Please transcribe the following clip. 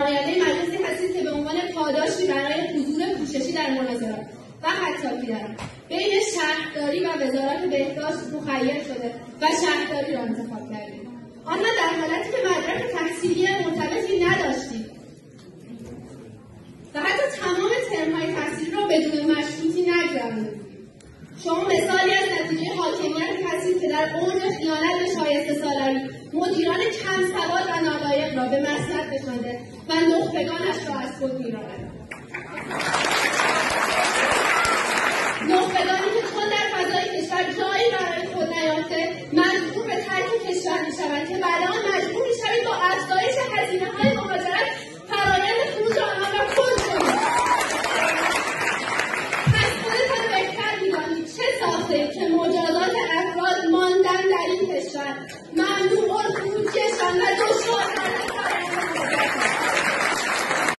نماینده مجلسی هستید که به عنوان پاداشی برای حضور پوششی در مناظرات و خطابی دارم. بین شهرداری و وزارت بهداشت مخیر شده و شهرداری را انتخاب کردید. آن در حالتی که مدرک تحصیلی مرتبطی نداشتید و حتی تمام ترم‌های تحصیلی را بدون مشروطی نگذراندید. شما مثالی از نتیجه حاکمیت هستید که در اوج خیانت به شایسته سالاری مدیران کم سواد و نالایق را به مصلحت نشانده و نخبگانش را از خود می‌راند. نخبگانی که چون در فضای کشور جایی برای خود نیافته مجبور به ترک کشور می‌شوند که بعد آن مجبور